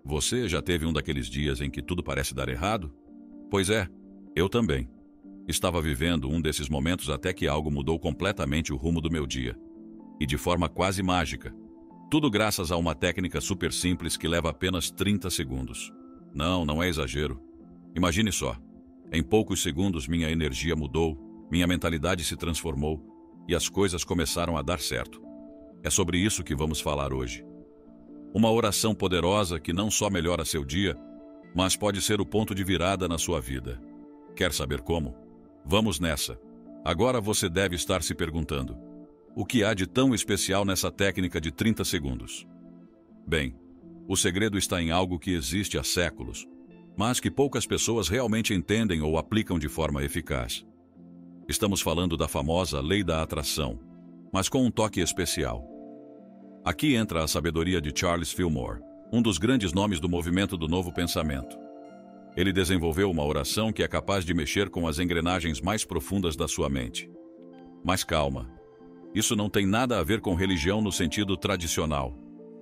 Você já teve um daqueles dias em que tudo parece dar errado? Pois é, eu também. Estava vivendo um desses momentos até que algo mudou completamente o rumo do meu dia. E de forma quase mágica. Tudo graças a uma técnica super simples que leva apenas 30 segundos. Não é exagero. Imagine só. Em poucos segundos minha energia mudou, minha mentalidade se transformou e as coisas começaram a dar certo. É sobre isso que vamos falar hoje. Uma oração poderosa que não só melhora seu dia, mas pode ser o ponto de virada na sua vida. Quer saber como? Vamos nessa. Agora você deve estar se perguntando: o que há de tão especial nessa técnica de 30 segundos? Bem, o segredo está em algo que existe há séculos, mas que poucas pessoas realmente entendem ou aplicam de forma eficaz. Estamos falando da famosa lei da atração, mas com um toque especial. Aqui entra a sabedoria de Charles Fillmore, um dos grandes nomes do movimento do Novo Pensamento. Ele desenvolveu uma oração que é capaz de mexer com as engrenagens mais profundas da sua mente. Mas calma, isso não tem nada a ver com religião no sentido tradicional.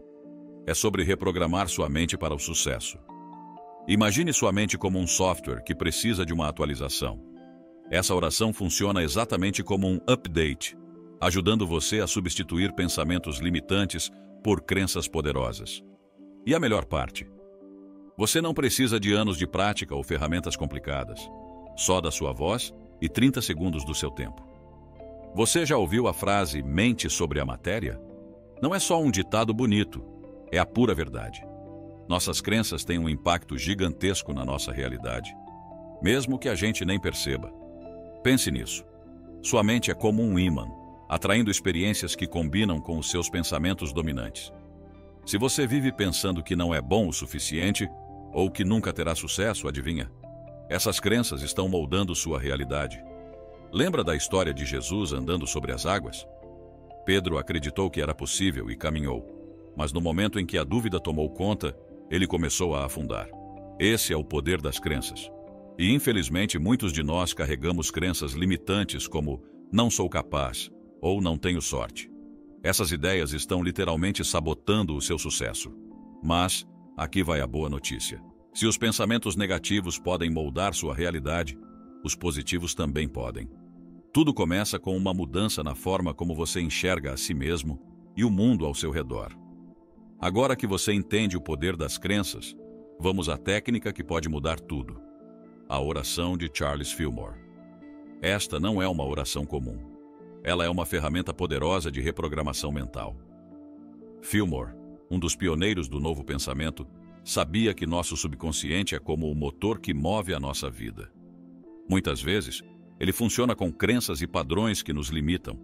É sobre reprogramar sua mente para o sucesso. Imagine sua mente como um software que precisa de uma atualização. Essa oração funciona exatamente como um update, ajudando você a substituir pensamentos limitantes por crenças poderosas. E a melhor parte? Você não precisa de anos de prática ou ferramentas complicadas, só da sua voz e 30 segundos do seu tempo. Você já ouviu a frase "mente sobre a matéria"? Não é só um ditado bonito, é a pura verdade. Nossas crenças têm um impacto gigantesco na nossa realidade, mesmo que a gente nem perceba. Pense nisso. Sua mente é como um ímã, atraindo experiências que combinam com os seus pensamentos dominantes. Se você vive pensando que não é bom o suficiente, ou que nunca terá sucesso, adivinha? Essas crenças estão moldando sua realidade. Lembra da história de Jesus andando sobre as águas? Pedro acreditou que era possível e caminhou, mas no momento em que a dúvida tomou conta, ele começou a afundar. Esse é o poder das crenças. E infelizmente muitos de nós carregamos crenças limitantes como "não sou capaz" ou "não tenho sorte". Essas ideias estão literalmente sabotando o seu sucesso. Mas aqui vai a boa notícia. Se os pensamentos negativos podem moldar sua realidade, os positivos também podem. Tudo começa com uma mudança na forma como você enxerga a si mesmo e o mundo ao seu redor. Agora que você entende o poder das crenças, vamos à técnica que pode mudar tudo. A oração de Charles Fillmore. Esta não é uma oração comum. Ela é uma ferramenta poderosa de reprogramação mental. Fillmore, um dos pioneiros do Novo Pensamento, sabia que nosso subconsciente é como o motor que move a nossa vida. Muitas vezes, ele funciona com crenças e padrões que nos limitam.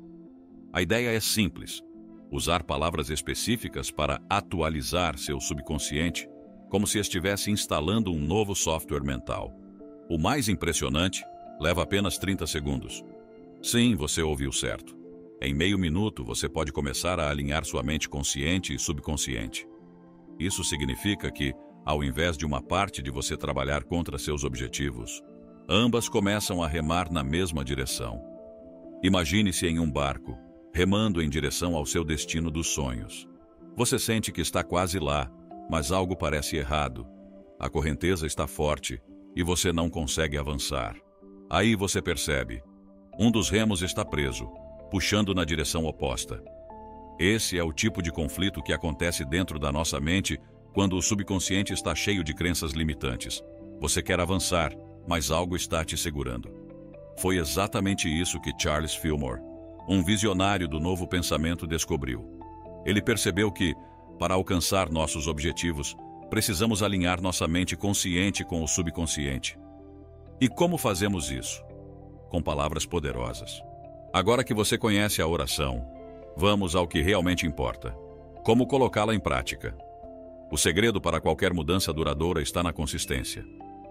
A ideia é simples: usar palavras específicas para atualizar seu subconsciente, como se estivesse instalando um novo software mental. O mais impressionante, leva apenas 30 segundos. Sim, você ouviu certo. Em meio minuto, você pode começar a alinhar sua mente consciente e subconsciente. Isso significa que, ao invés de uma parte de você trabalhar contra seus objetivos, ambas começam a remar na mesma direção. Imagine-se em um barco, remando em direção ao seu destino dos sonhos. Você sente que está quase lá, mas algo parece errado. A correnteza está forte e você não consegue avançar. Aí você percebe: um dos remos está preso, puxando na direção oposta. Esse é o tipo de conflito que acontece dentro da nossa mente quando o subconsciente está cheio de crenças limitantes. Você quer avançar, mas algo está te segurando. Foi exatamente isso que Charles Fillmore, um visionário do Novo Pensamento, descobriu. Ele percebeu que, para alcançar nossos objetivos, precisamos alinhar nossa mente consciente com o subconsciente. E como fazemos isso? Com palavras poderosas. Agora que você conhece a oração, vamos ao que realmente importa: como colocá-la em prática. O segredo para qualquer mudança duradoura está na consistência.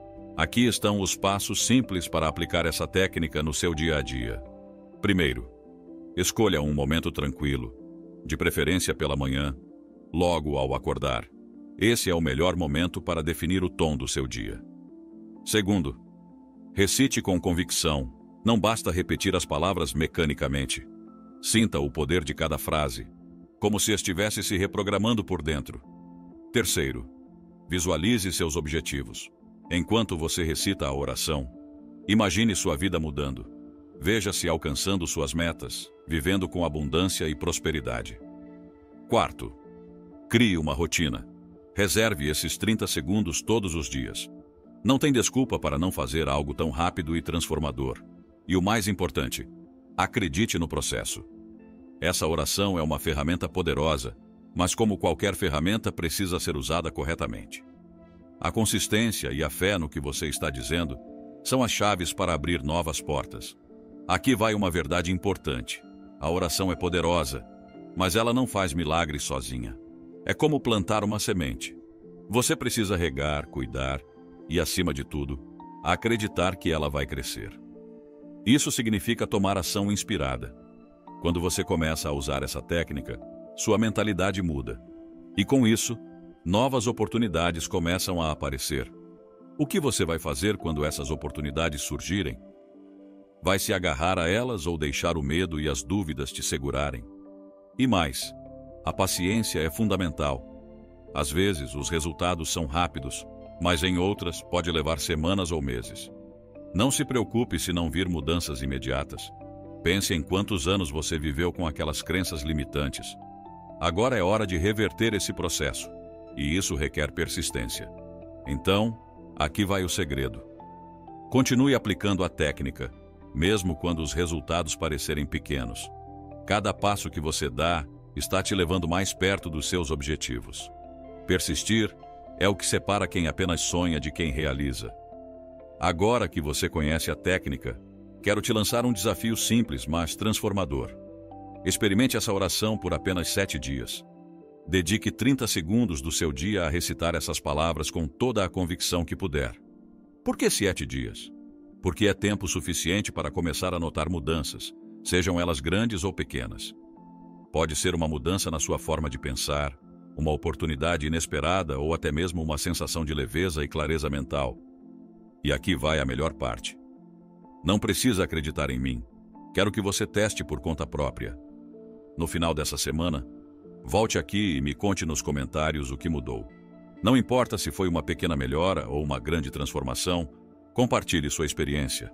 Aqui estão os passos simples para aplicar essa técnica no seu dia a dia. Primeiro, escolha um momento tranquilo, de preferência pela manhã, logo ao acordar. Esse é o melhor momento para definir o tom do seu dia. Segundo, recite com convicção. Não basta repetir as palavras mecanicamente. Sinta o poder de cada frase, como se estivesse se reprogramando por dentro. Terceiro, Visualize seus objetivos. Enquanto você recita a oração, imagine sua vida mudando. Veja-se alcançando suas metas, vivendo com abundância e prosperidade. Quarto, crie uma rotina. Reserve esses 30 segundos todos os dias. Não tem desculpa para não fazer algo tão rápido e transformador. E o mais importante, acredite no processo. Essa oração é uma ferramenta poderosa, mas como qualquer ferramenta precisa ser usada corretamente. A consistência e a fé no que você está dizendo são as chaves para abrir novas portas. Aqui vai uma verdade importante. A oração é poderosa, mas ela não faz milagres sozinha. É como plantar uma semente. Você precisa regar, cuidar e, acima de tudo, acreditar que ela vai crescer. Isso significa tomar ação inspirada. Quando você começa a usar essa técnica, sua mentalidade muda. E com isso, novas oportunidades começam a aparecer. O que você vai fazer quando essas oportunidades surgirem? Vai se agarrar a elas ou deixar o medo e as dúvidas te segurarem? E mais, a paciência é fundamental. Às vezes, os resultados são rápidos, mas em outras pode levar semanas ou meses. Não se preocupe se não vir mudanças imediatas. Pense em quantos anos você viveu com aquelas crenças limitantes. Agora é hora de reverter esse processo, e isso requer persistência. Então, aqui vai o segredo. Continue aplicando a técnica, mesmo quando os resultados parecerem pequenos. Cada passo que você dá está te levando mais perto dos seus objetivos. Persistir é o que separa quem apenas sonha de quem realiza. Agora que você conhece a técnica, quero te lançar um desafio simples, mas transformador. Experimente essa oração por apenas 7 dias. Dedique 30 segundos do seu dia a recitar essas palavras com toda a convicção que puder. Por que 7 dias? Porque é tempo suficiente para começar a notar mudanças, sejam elas grandes ou pequenas. Pode ser uma mudança na sua forma de pensar, uma oportunidade inesperada ou até mesmo uma sensação de leveza e clareza mental. E aqui vai a melhor parte. Não precisa acreditar em mim. Quero que você teste por conta própria. No final dessa semana, volte aqui e me conte nos comentários o que mudou. Não importa se foi uma pequena melhora ou uma grande transformação, compartilhe sua experiência.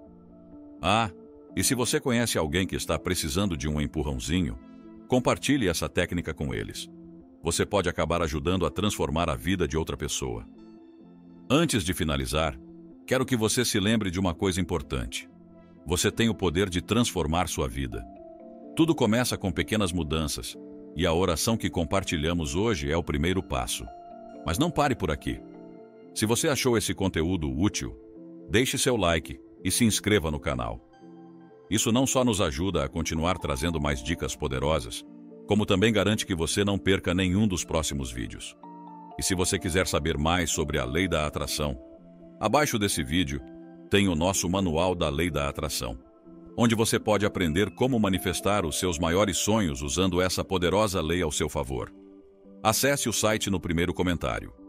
Ah, e se você conhece alguém que está precisando de um empurrãozinho, compartilhe essa técnica com eles. Você pode acabar ajudando a transformar a vida de outra pessoa. Antes de finalizar, quero que você se lembre de uma coisa importante. Você tem o poder de transformar sua vida. Tudo começa com pequenas mudanças, e a oração que compartilhamos hoje é o primeiro passo. Mas não pare por aqui. Se você achou esse conteúdo útil, deixe seu like e se inscreva no canal. Isso não só nos ajuda a continuar trazendo mais dicas poderosas, como também garante que você não perca nenhum dos próximos vídeos. E se você quiser saber mais sobre a Lei da Atração, abaixo desse vídeo tem o nosso Manual da Lei da Atração, onde você pode aprender como manifestar os seus maiores sonhos usando essa poderosa lei ao seu favor. Acesse o site no primeiro comentário.